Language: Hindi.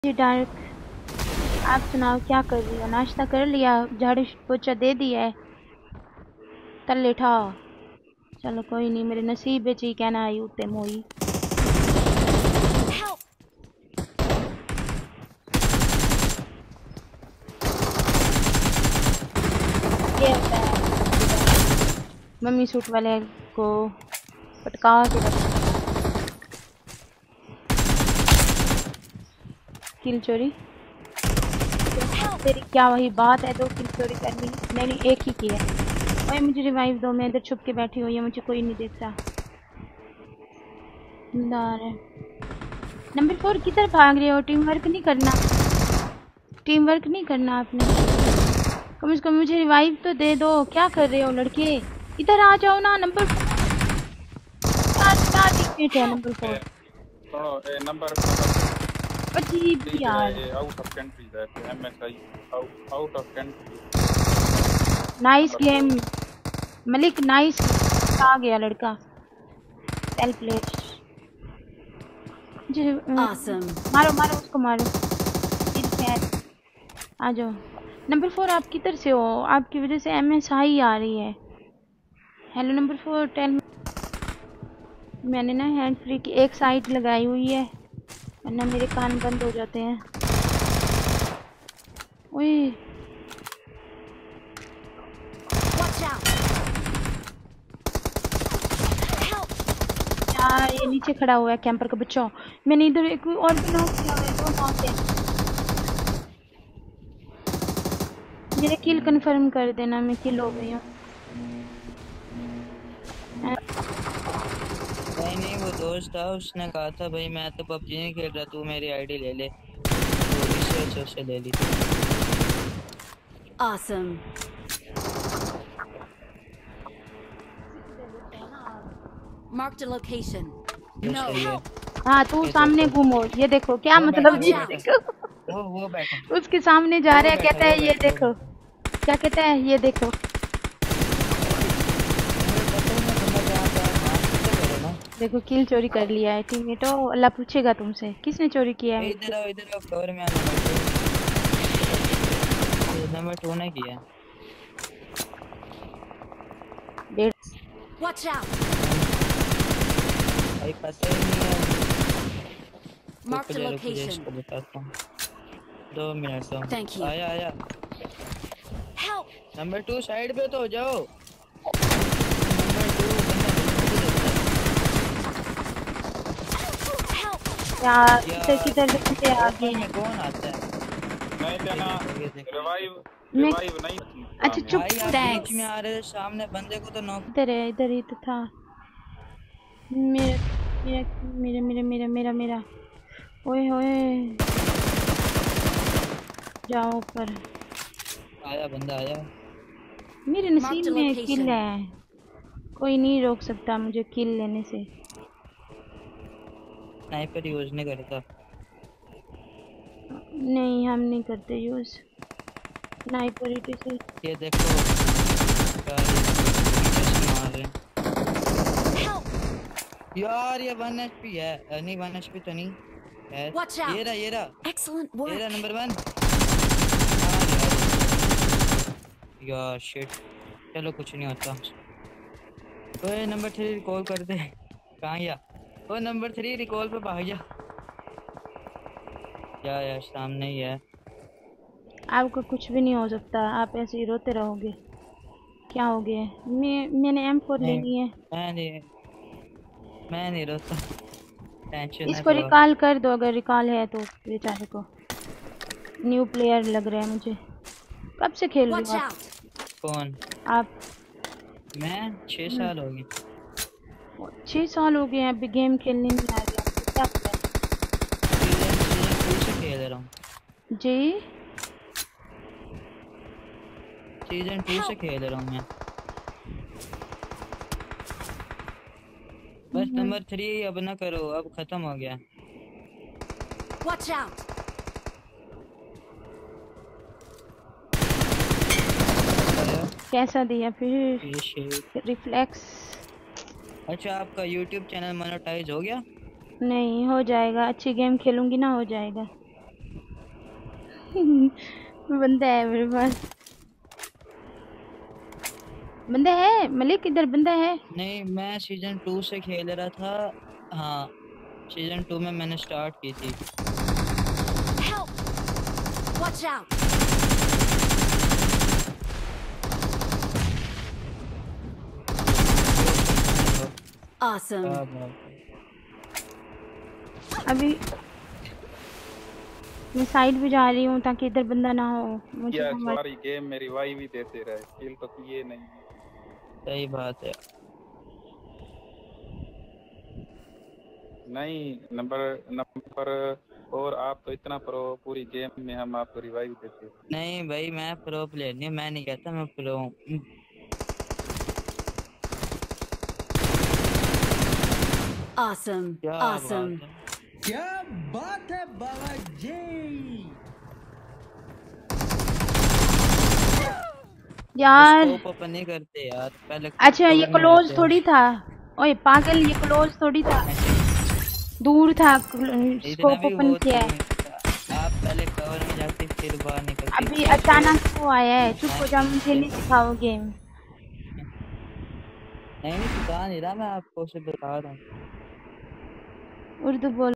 जी डार्क, आप सुनाओ क्या कर रही हो? नाश्ता कर लिया? झाड़ू पोछा दे दिया है? तले ठा चलो कोई नहीं, मेरे नसीब है जी कहना आई उते मोई। ये होता है मम्मी सूट वाले को पटका के किल चोरी। तेरी क्या वही बात है, 2 किल चोरी करनी? मैंने एक ही की है। ओए मुझे रिवाइव दो, मैं इधर छुप के बैठी हुई है, मुझे कोई नहीं देखता। नंबर 4 किधर भाग रहे हो? टीम वर्क नहीं करना, टीम वर्क नहीं करना आपने। कम से कम मुझे रिवाइव तो दे दो। क्या कर रहे हो लड़के? इधर आ जाओ ना। नंबर 4 क्या टीममेट है? नंबर 4 नंबर अजीब यार। Out of country that MSI out of country. Nice game Malik, nice. आ गया लड़का वेल प्लेड। मारो मारो उसको मारो। आ जाओ। नंबर 4 आप किधर से हो? आपकी वजह से एमएसआई आ रही है। Hello number 4 tell. मैंने ना हैंड फ्री की एक साइड लगाई हुई है वरना मेरे कान बंद हो जाते हैं। ओए यार ये नीचे खड़ा हुआ है कैंपर का बच्चा। मैंने इधर एक और भी नॉक किया है, 2 नॉक है। मेरे किल कंफर्म कर देना, मैं किल हो गई हूँ। नहीं वो दोस्त था, उसने कहा था भाई मैं तो पबजी नहीं खेल रहा, तू मेरी आईडी ले ले, तो इसे उससे ले ली। Awesome. Marked a location. No. हाँ तू सामने घूमो। ये देखो क्या मतलब, ये देखो वो बैठा उसके सामने जा रहा है, कहता है ये देखो। क्या कहता है? ये देखो। देखो किल चोरी कर लिया है टीममेट। अल्लाह पूछेगा तुमसे किसने चोरी किया है। इधर आओ फ्लोर में आना। नंबर 2 ने किया। Watch out. भाई पता ही नहीं है। Marked a location. इसको बताता हूँ 2 मिनट तो। Thank you. आया Help. नंबर 2 साइड पे तो हो जाओ। यार किधर से आ गए हैं? कौन आता है? नहीं देना रिवाइव नहीं। अच्छा चुप। बीच में आ रहे थे सामने बंदे को तो नॉक। इधर ही तो था। मेरा ओए होए जाओ ऊपर। आया बंदा आया। मेरे नसीब में किल है, कोई नहीं रोक सकता मुझे किल लेने से। स्नाइपर यूज नहीं करता। नहीं हम नहीं करते यूज स्नाइपर से। ये देखो यार ये 1 HP है। नहीं 1 HP तो नहीं है। ये रहा Excellent work. ये रहा नंबर 1 यार शिट। चलो कुछ नहीं होता। ओए नंबर 3 रिकॉल कर दे। कहाँ गया? ओ नंबर 3 रिकॉल पे भाग जा। यार सामने ही है। आपको कुछ भी नहीं हो सकता, आप ऐसे ही रोते रहोगे। क्या हो गया? मैंने M4 ले ली है। मैं नहीं रोता। टेंशन इसको रिकॉल कर दो अगर रिकॉल है तो। बेचारे को न्यू प्लेयर लग रहा है मुझे। कब से खेल रहे हो आप? कौन? आप? मैं 6 साल हो गए। 6 साल हो गए अभी गेम खेलने नहीं आ गया। क्या पता से खेल रहा हूँ जी। सीजन 2 से खेल रहा हूँ मैं। बस नंबर 3 अब ना करो, अब खत्म हो गया। Watch out. कैसा दिया फिर? रिफ्लेक्स। अच्छा आपका YouTube चैनल मोनेटाइज हो गया? नहीं हो जाएगा, अच्छी गेम खेलूंगी ना हो जाएगा। बंदा है मेरे पास, बंदा है मलिक, इधर बंदा है। नहीं मैं सीजन 2 से खेल रहा था। हाँ सीजन 2 में मैंने स्टार्ट की थी। Help! Watch out! Awesome. क्या बात है। अभी मैं साइड पे जा रही हूँ ताकि इधर बंदा ना हो, मुझे या समझ। सारी गेम में रिवाइव ही देते रहे, किल तो किए नहीं। सही बात है। नहीं नंबर और आप तो इतना प्रो, पूरी गेम में हम आपको रिवाइव देते हैं। नहीं भाई मैं प्रो प्लेयर नहीं, मैं नहीं कहता मैं प्रो हूँ। Awesome. क्या Awesome. बात है। क्या बात है बाबा जी। यार स्कोप ओपन नहीं करते यार, पहले अच्छा ये cover में क्लोज रहते थोड़ी हैं। था, ओए पागल, ये क्लोज थोड़ी था, दूर था, इतना स्कोप भी ओपन वो किया है। आप पहले कवर में जाते फिर बाहर निकलते। अभी अचानक वो आया है, चुप हो जा, मुझे नहीं सिखाओ गेम। नहीं सिखा नहीं रहा मैं आपको, सिर्फ बता रहा हूँ। उर्दू बोल।